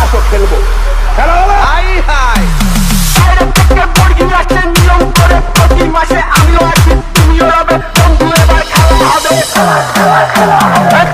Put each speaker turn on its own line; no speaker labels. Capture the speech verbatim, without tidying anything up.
আসো খেলবো। খেলা হবে?
হাই হাই
নিয়ম করে প্রতি মাসে আমিও আছি, তুমিও রবে, বন্ধু এবার খেলা হবে। খেলা খেলা খেলা হবে।